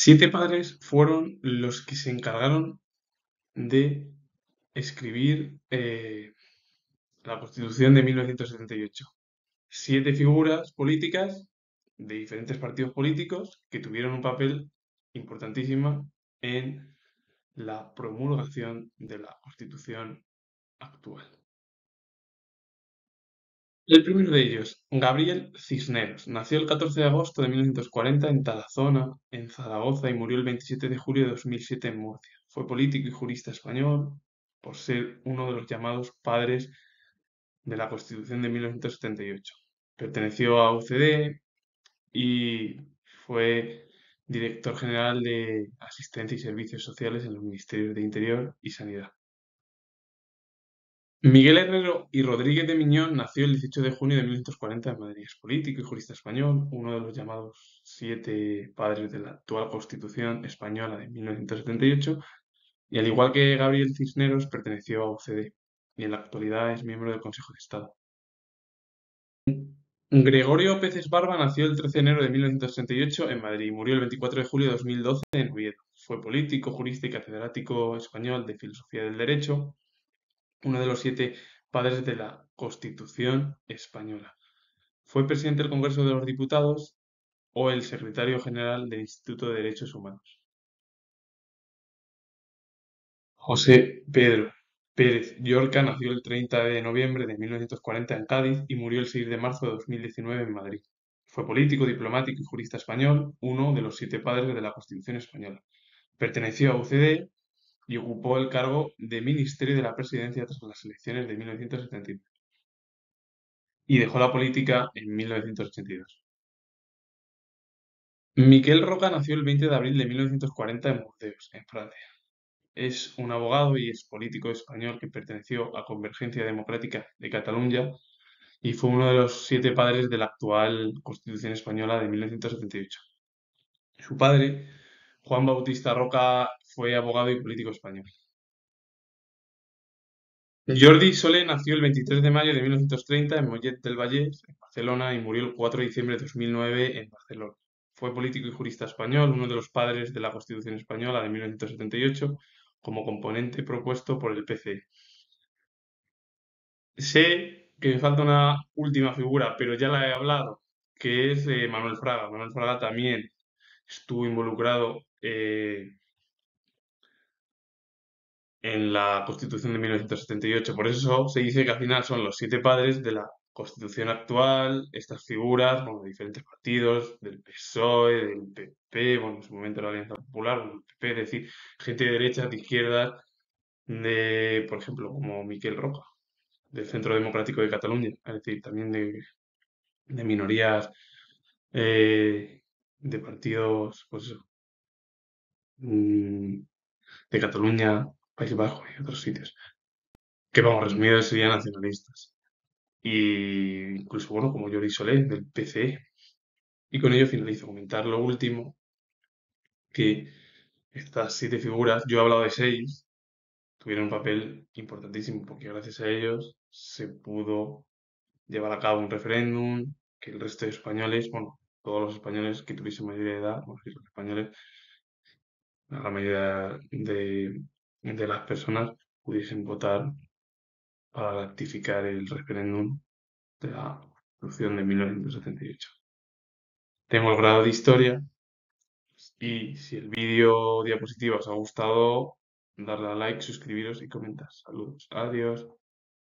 Siete padres fueron los que se encargaron de escribir la Constitución de 1978. Siete figuras políticas de diferentes partidos políticos que tuvieron un papel importantísimo en la promulgación de la Constitución actual. El primero de ellos, Gabriel Cisneros, nació el 14 de agosto de 1940 en Tarazona, en Zaragoza, y murió el 27 de julio de 2007 en Murcia. Fue político y jurista español por ser uno de los llamados padres de la Constitución de 1978. Perteneció a UCD y fue director general de Asistencia y Servicios Sociales en los Ministerios de Interior y Sanidad. Miguel Herrero y Rodríguez de Miñón nació el 18 de junio de 1940 en Madrid. Es político y jurista español, uno de los llamados siete padres de la actual Constitución española de 1978, y al igual que Gabriel Cisneros, perteneció a UCD y en la actualidad es miembro del Consejo de Estado. Gregorio Peces Barba nació el 13 de enero de 1968 en Madrid y murió el 24 de julio de 2012 en Oviedo. Fue político, jurista y catedrático español de Filosofía del Derecho, uno de los siete padres de la Constitución española. Fue presidente del Congreso de los Diputados o el secretario general del Instituto de Derechos Humanos. José Pedro Pérez Llorca nació el 30 de noviembre de 1940 en Cádiz y murió el 6 de marzo de 2019 en Madrid. Fue político, diplomático y jurista español, uno de los siete padres de la Constitución española. Perteneció a UCD y ocupó el cargo de Ministerio de la Presidencia tras las elecciones de 1979 y dejó la política en 1982. Miquel Roca nació el 20 de abril de 1940 en Burdeos, en Francia. Es un abogado y es político español que perteneció a Convergencia Democrática de Cataluña y fue uno de los siete padres de la actual Constitución española de 1978. Su padre, Juan Bautista Roca, fue abogado y político español. Jordi Soler nació el 23 de mayo de 1930 en Mollet del Vallès, en Barcelona, y murió el 4 de diciembre de 2009 en Barcelona. Fue político y jurista español, uno de los padres de la Constitución española de 1978, como componente propuesto por el PC. Sé que me falta una última figura, pero ya la he hablado, que es Manuel Fraga. Manuel Fraga también estuvo involucrado en la Constitución de 1978. Por eso se dice que al final son los siete padres de la Constitución actual, estas figuras, bueno, de diferentes partidos, del PSOE, del PP, bueno, en su momento la Alianza Popular, bueno, el PP, es decir, gente de derechas, de izquierdas, de, por ejemplo, como Miquel Roca, del Centro Democrático de Cataluña, es decir, también de minorías, de partidos, pues eso, mm, de Cataluña, País Vasco y otros sitios, que vamos, resumido serían nacionalistas. Y incluso, bueno, como Jordi Soler del PCE. Y con ello finalizo comentar lo último, que estas siete figuras, yo he hablado de seis, tuvieron un papel importantísimo porque gracias a ellos se pudo llevar a cabo un referéndum que el resto de españoles, bueno, todos los españoles que tuviesen mayoría de edad, bueno, sí, los españoles, la mayoría de las personas pudiesen votar para ratificar el referéndum de la Constitución de 1978. Tengo el grado de historia y si el vídeo diapositiva os ha gustado, darle a like, suscribiros y comentar. Saludos. Adiós.